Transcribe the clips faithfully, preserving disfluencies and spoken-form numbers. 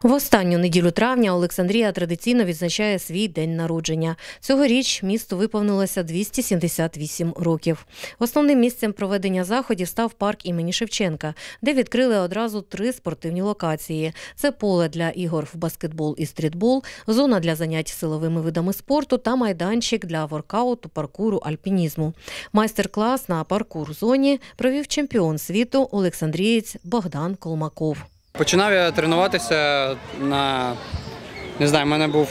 В останню неділю травня Олександрія традиційно відзначає свій день народження. Цьогоріч місту виповнилося двісті сімдесят вісім років. Основним місцем проведення заходів став парк імені Шевченка, де відкрили одразу три спортивні локації. Це поле для ігор в баскетбол і стрітбол, зона для занять силовими видами спорту та майданчик для воркауту, паркуру, альпінізму. Майстер-клас на паркур-зоні провів чемпіон світу олександрієць Богдан Колмаков. Починав я тренуватися на, не знаю, в мене був,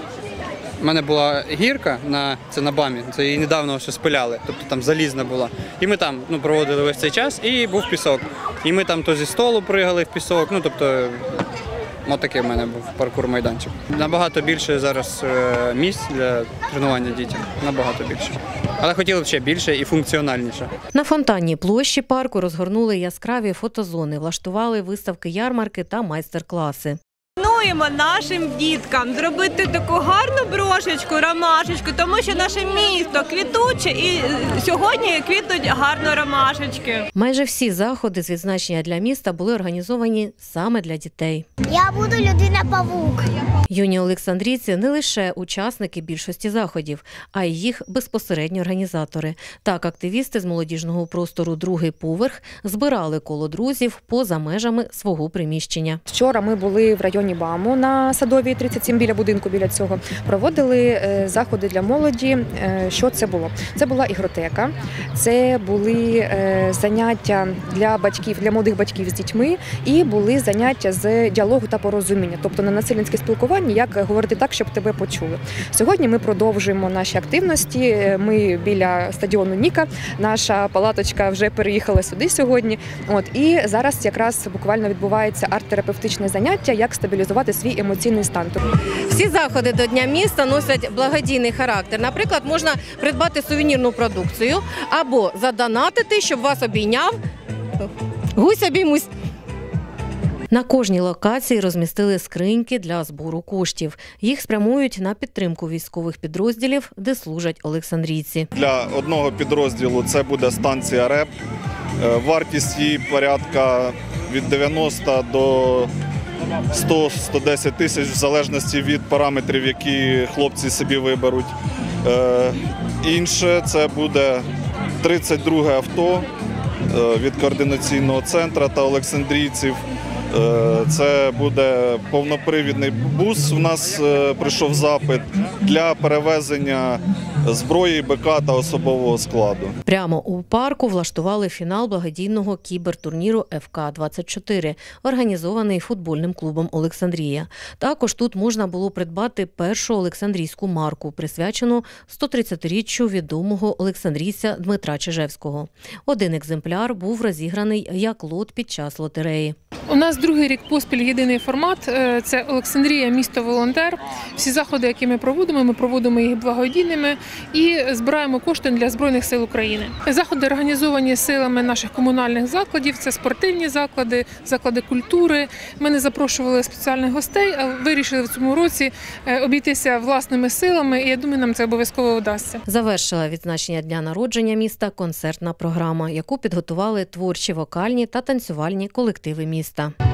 в мене була гірка, на, це на БАМі, це її недавно ще спиляли, тобто там залізна була. І ми там ну, проводили весь цей час, і був пісок. І ми там то зі столу пригали в пісок, ну тобто, от такий в мене був паркур-майданчик. Набагато більше зараз місць для тренування дітям, набагато більше. Але хотіли б ще більше і функціональніше. На фонтанній площі парку розгорнули яскраві фотозони, влаштували виставки, ярмарки та майстер-класи. Пропонуємо нашим діткам зробити таку гарну брошечку, ромашечку, тому що наше місто квітуче і сьогодні квітнуть гарно ромашечки. Майже всі заходи з відзначення для міста були організовані саме для дітей. Я буду людина-павук. Юні олександрійці не лише учасники більшості заходів, а й їх безпосередні організатори. Так, активісти з молодіжного простору «Другий поверх» збирали коло друзів поза межами свого приміщення. Вчора ми були в районі БАМу на Садовій, тридцять сім, біля будинку, біля цього. Проводили заходи для молоді. Що це було? Це була ігротека, це були заняття для батьків, для молодих батьків з дітьми і були заняття з діалогу та порозуміння, тобто на насильницьке спілкування, як говорити так, щоб тебе почули. Сьогодні ми продовжуємо наші активності. Ми біля стадіону «Ніка». Наша палаточка вже переїхала сюди сьогодні. От, і зараз якраз буквально відбувається арт-терапевтичне заняття, як стабілізувати свій емоційний стан. Всі заходи до Дня міста носять благодійний характер. Наприклад, можна придбати сувенірну продукцію або задонатити, щоб вас обійняв гусь обіймусь. На кожній локації розмістили скриньки для збору коштів. Їх спрямують на підтримку військових підрозділів, де служать олександрійці. Для одного підрозділу це буде станція РЕП. Вартість її порядка від дев'яноста до сто - сто десять тисяч, в залежності від параметрів, які хлопці собі виберуть. Інше це буде тридцять друге авто від координаційного центру та олександрійців. Це буде повнопривідний бус, у нас прийшов запит для перевезення зброї, БК та особового складу. Прямо у парку влаштували фінал благодійного кібертурніру еф ка двадцять чотири, організований футбольним клубом «Олександрія». Також тут можна було придбати першу олександрійську марку, присвячену сто тридцятиріччю відомого олександрійця Дмитра Чижевського. Один екземпляр був розіграний як лот під час лотереї. У нас другий рік поспіль єдиний формат – це Олександрія, місто-волонтер. Всі заходи, які ми проводимо, ми проводимо їх благодійними і збираємо кошти для Збройних сил України. Заходи організовані силами наших комунальних закладів, це спортивні заклади, заклади культури. Ми не запрошували спеціальних гостей, а вирішили в цьому році обійтися власними силами, і я думаю, нам це обов'язково вдасться. Завершила відзначення дня народження міста концертна програма, яку підготували творчі, вокальні та танцювальні колективи міста.